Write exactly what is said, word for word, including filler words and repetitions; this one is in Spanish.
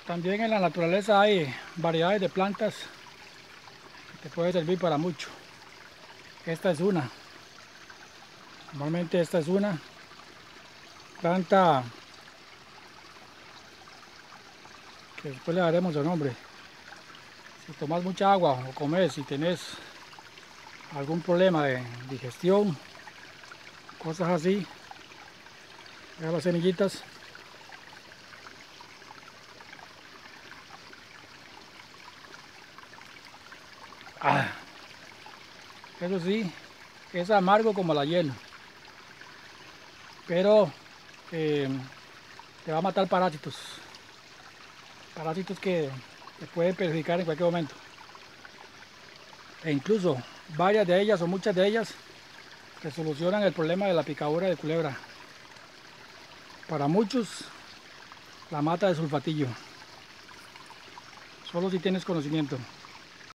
También en la naturaleza hay variedades de plantas que te puede servir para mucho. Esta es una. Normalmente esta es una planta que después le daremos el nombre. Si tomas mucha agua o comes, si tenés algún problema de digestión, cosas así, mira las semillitas. Ah, eso sí, es amargo como la hiel, pero eh, te va a matar parásitos, parásitos que te pueden perjudicar en cualquier momento. E incluso varias de ellas o muchas de ellas te solucionan el problema de la picadura de culebra. Para muchos, la mata de sulfatillo, solo si tienes conocimiento.